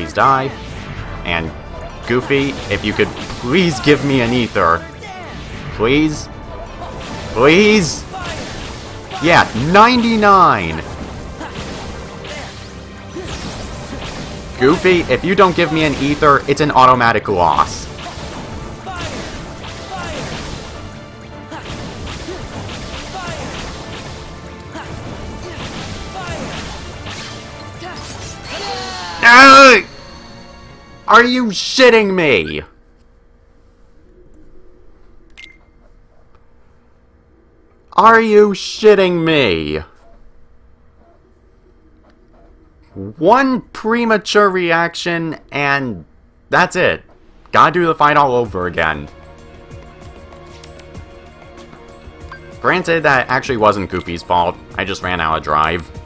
please die. And Goofy, if you could please give me an ether. Please? Please? Yeah, 99! Goofy, if you don't give me an ether, it's an automatic loss. Are you shitting me? Are you shitting me? One premature reaction, and that's it. Gotta do the fight all over again. Granted, that actually wasn't Goofy's fault. I just ran out of drive.